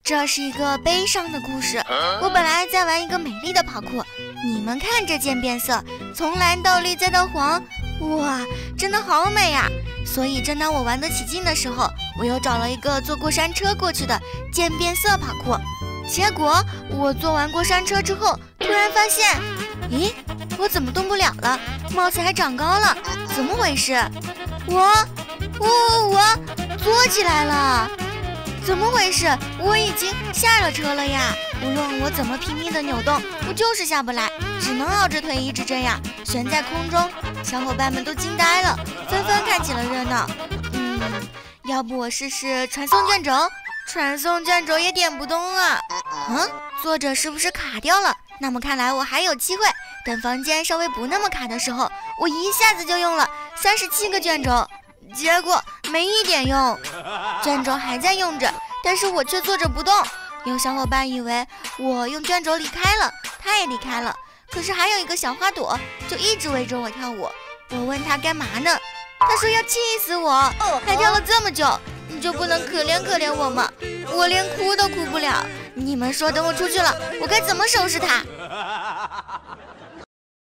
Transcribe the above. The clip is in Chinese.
这是一个悲伤的故事。我本来在玩一个美丽的跑酷，你们看这渐变色，从蓝到绿再到黄，哇，真的好美呀！所以正当我玩得起劲的时候，我又找了一个坐过山车过去的渐变色跑酷。结果我坐完过山车之后，突然发现，咦，我怎么动不了了？帽子还长高了，怎么回事？我坐起来了，怎么回事？我已经下了车了呀！无论我怎么拼命的扭动，我就是下不来，只能熬着腿一直这样悬在空中。小伙伴们都惊呆了，纷纷看起了热闹。要不我试试传送卷轴？传送卷轴也点不动啊！作者是不是卡掉了？那么看来我还有机会。等房间稍微不那么卡的时候，我一下子就用了37个卷轴，结果没一点用。卷轴还在用着，但是我却坐着不动。有小伙伴以为我用卷轴离开了，他也离开了。可是还有一个小花朵就一直围着我跳舞。我问他干嘛呢？他说要气死我，还跳了这么久，你就不能可怜可怜我吗？我连哭都哭不了。你们说等我出去了，我该怎么收拾他？